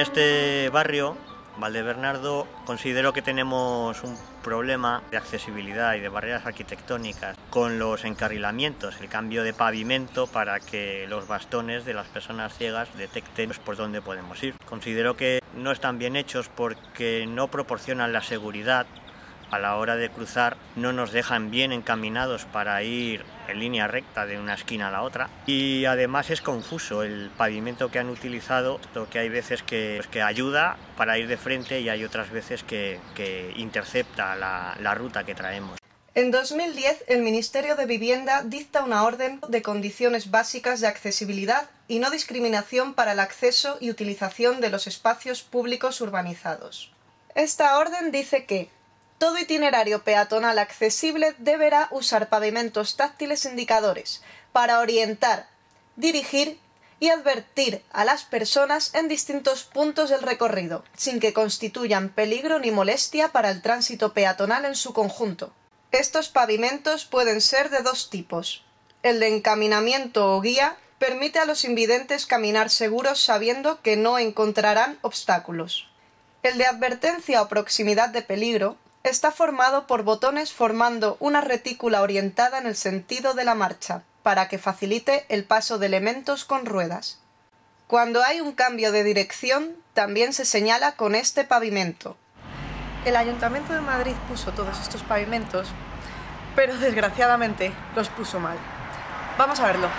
este barrio, Valdebernardo, considero que tenemos un problema de accesibilidad y de barreras arquitectónicas con los encarrilamientos, el cambio de pavimento para que los bastones de las personas ciegas detecten por dónde podemos ir. Considero que no están bien hechos porque no proporcionan la seguridad a la hora de cruzar, no nos dejan bien encaminados para ir en línea recta de una esquina a la otra, y además es confuso el pavimento que han utilizado, que hay veces que ayuda para ir de frente y hay otras veces que intercepta la ruta que traemos. En 2010, el Ministerio de Vivienda dicta una orden de condiciones básicas de accesibilidad y no discriminación para el acceso y utilización de los espacios públicos urbanizados. Esta orden dice que todo itinerario peatonal accesible deberá usar pavimentos táctiles indicadores para orientar, dirigir y advertir a las personas en distintos puntos del recorrido, sin que constituyan peligro ni molestia para el tránsito peatonal en su conjunto. Estos pavimentos pueden ser de dos tipos. El de encaminamiento o guía permite a los invidentes caminar seguros sabiendo que no encontrarán obstáculos. El de advertencia o proximidad de peligro está formado por botones formando una retícula orientada en el sentido de la marcha, para que facilite el paso de elementos con ruedas. Cuando hay un cambio de dirección, también se señala con este pavimento. El Ayuntamiento de Madrid puso todos estos pavimentos, pero desgraciadamente los puso mal. Vamos a verlo.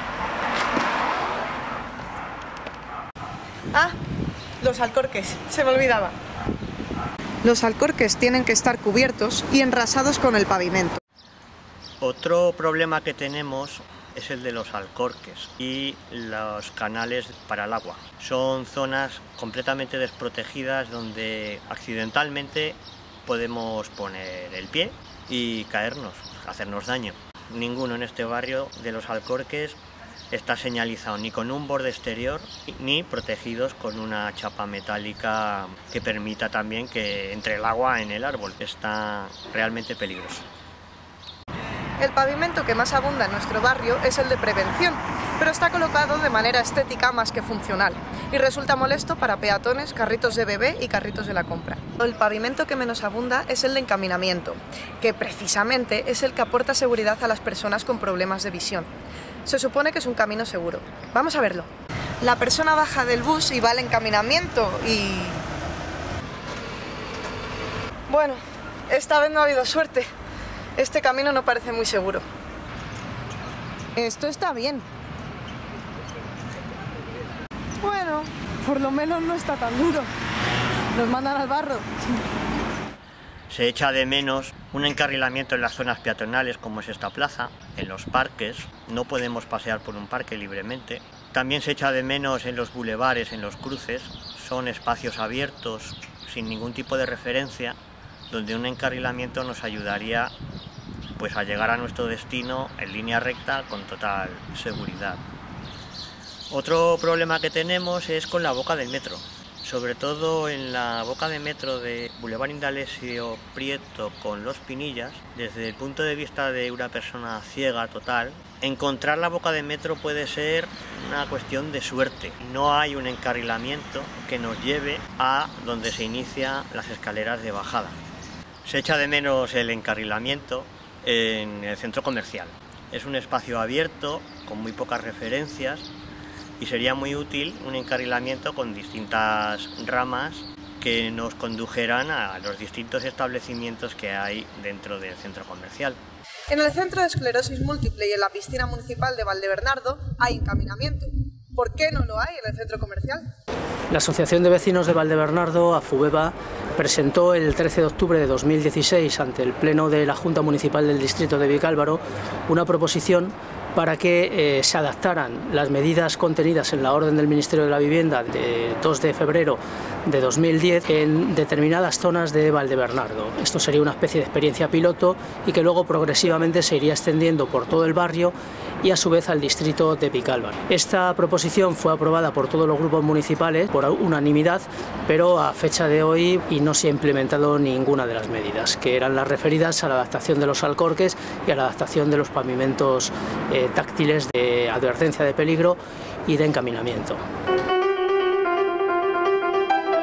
¡Ah! Los alcorques, se me olvidaba. Los alcorques tienen que estar cubiertos y enrasados con el pavimento. Otro problema que tenemos es el de los alcorques y los canales para el agua. Son zonas completamente desprotegidas donde accidentalmente podemos poner el pie y caernos, hacernos daño. Ninguno en este barrio de los alcorques está señalizado ni con un borde exterior ni protegidos con una chapa metálica que permita también que entre el agua en el árbol. Está realmente peligroso. El pavimento que más abunda en nuestro barrio es el de prevención, pero está colocado de manera estética más que funcional y resulta molesto para peatones, carritos de bebé y carritos de la compra. El pavimento que menos abunda es el de encaminamiento, que precisamente es el que aporta seguridad a las personas con problemas de visión. Se supone que es un camino seguro. Vamos a verlo. La persona baja del bus y va al encaminamiento y... Bueno, esta vez no ha habido suerte. Este camino no parece muy seguro. Esto está bien. Bueno, por lo menos no está tan duro. Nos mandan al barro. Se echa de menos un encarrilamiento en las zonas peatonales como es esta plaza, en los parques, no podemos pasear por un parque libremente. También se echa de menos en los bulevares, en los cruces, son espacios abiertos, sin ningún tipo de referencia, donde un encarrilamiento nos ayudaría pues, a llegar a nuestro destino en línea recta con total seguridad. Otro problema que tenemos es con la boca del metro. Sobre todo en la boca de metro de Boulevard Indalecio Prieto con Los Pinillas, desde el punto de vista de una persona ciega total, encontrar la boca de metro puede ser una cuestión de suerte. No hay un encarrilamiento que nos lleve a donde se inician las escaleras de bajada. Se echa de menos el encarrilamiento en el centro comercial. Es un espacio abierto, con muy pocas referencias, y sería muy útil un encarrilamiento con distintas ramas que nos condujeran a los distintos establecimientos que hay dentro del centro comercial. En el Centro de Esclerosis Múltiple y en la piscina municipal de Valdebernardo hay encaminamiento. ¿Por qué no lo hay en el centro comercial? La Asociación de Vecinos de Valdebernardo, AFUVEVA, presentó el 13 de octubre de 2016 ante el Pleno de la Junta Municipal del Distrito de Vicálvaro una proposición para que se adaptaran las medidas contenidas en la orden del Ministerio de la Vivienda de 2 de febrero de 2010 en determinadas zonas de Valdebernardo. Esto sería una especie de experiencia piloto y que luego progresivamente se iría extendiendo por todo el barrio y a su vez al distrito de Vicálvaro. Esta proposición fue aprobada por todos los grupos municipales por unanimidad, pero a fecha de hoy y no se ha implementado ninguna de las medidas, que eran las referidas a la adaptación de los alcorques y a la adaptación de los pavimentos táctiles de advertencia de peligro y de encaminamiento.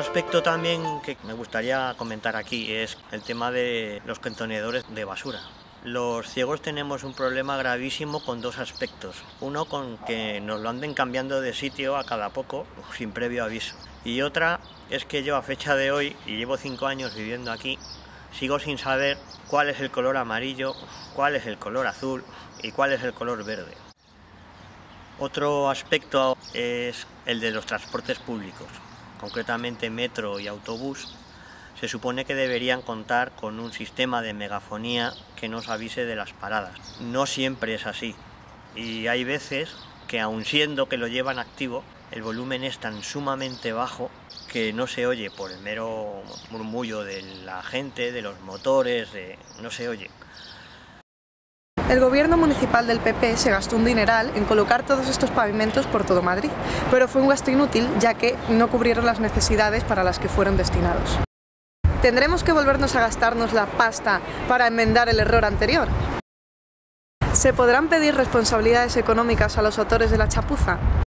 aspecto también que me gustaría comentar aquí es el tema de los contenedores de basura. Los ciegos tenemos un problema gravísimo con dos aspectos. Uno, con que nos lo anden cambiando de sitio a cada poco, sin previo aviso. Y otra es que yo, a fecha de hoy, y llevo 5 años viviendo aquí, sigo sin saber cuál es el color amarillo, cuál es el color azul y cuál es el color verde. Otro aspecto es el de los transportes públicos, concretamente metro y autobús. Se supone que deberían contar con un sistema de megafonía que nos avise de las paradas. No siempre es así y hay veces que, aun siendo que lo llevan activo, el volumen es tan sumamente bajo que no se oye por el mero murmullo de la gente, de los motores, no se oye. El gobierno municipal del PP se gastó un dineral en colocar todos estos pavimentos por todo Madrid, pero fue un gasto inútil ya que no cubrieron las necesidades para las que fueron destinados. ¿Tendremos que volvernos a gastarnos la pasta para enmendar el error anterior? ¿Se podrán pedir responsabilidades económicas a los autores de la chapuza?